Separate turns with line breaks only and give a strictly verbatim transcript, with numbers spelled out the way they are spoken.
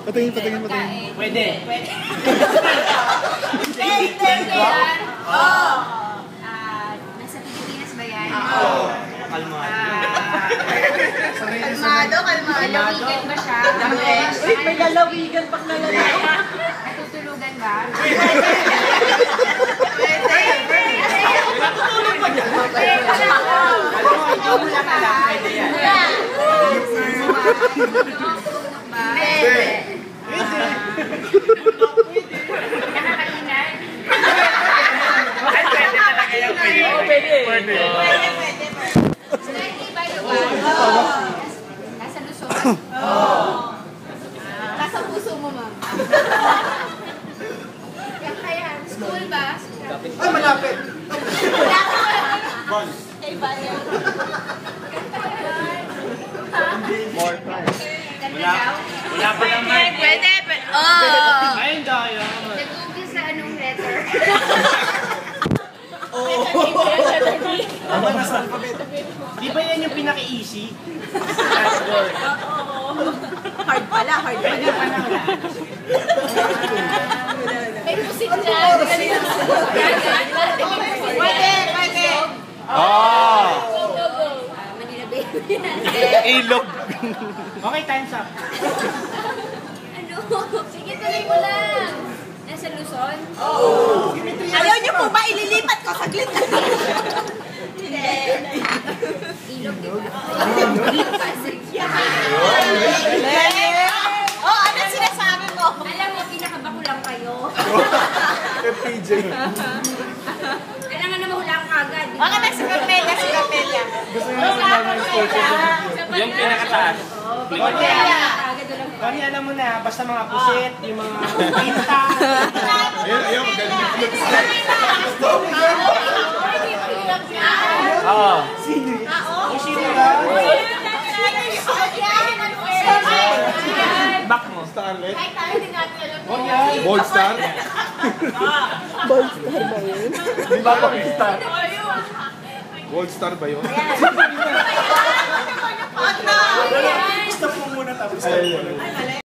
Patingin, patingin, patingin.
Pwede.
Pwede. Pwede yan. Oo. Nasa Pilipinas ba yan?
Oo. Kalmado.
Kalmado, kalmado. Lalawigan ba siya?
Uy, may lalawigan pag nalalawigan.
Natutulugan ba?
Natutulog ba dyan?
Ikaw mo lang alam. Pwede yan.
Tumutunog ba?
Pwede.
Nakakaingay?
Ay, pwede talaga yan. Pwede.
Pwede.
Pwede.
Pwede, pwede. Slightly ba yun ba? Nasa Luzon? Oo. Nasa puso mo, ma'am. Kaya, school ba?
Ay, malapit!
Ball. Eh, ball.
More time.
Wala. Wala pa naman.
Pwede, pwede. Oh!
Ayun, daya.
Nag-google sa anong letter?
Tama na sa alphabet.
Di ba yan yung pinaka-easy?
Hard pala, hard pala.
May musik dyan. Pwede, pwede.
Ah!
Go, go, go. Manila Baby.
Ilog.
Okay, time's up.
Ano? Sige, tuloy mo lang. Nasa Luzon?
Oo. Ayaw niyo po ba ililipat ko? Saglit na.
Hindi. Ilog, di ba? Pasig.
Oh, ano sinasabi mo?
Alam mo, pinakabako lang kayo.
F P J.
Kailangan na mahulaan ka agad.
Baka na si Carmelia, si Carmelia.
Gusto nyo sa mga sports.
Yung pinakataas.
Kaya, agad walang
Kani, alam mo na, basta mga pusit, yung mga pinta.
Ayun, ayun, magaling.
Oo. Sino? Yung sino ka? Back mo.
Starlet.
kahit tayo din natin alam mo.
Oh, yan.
Bold Star.
Bold star ba yun?
Di ba Bold Star? Bold Star ba yun?
Stop mo muna tapos.
Ayun.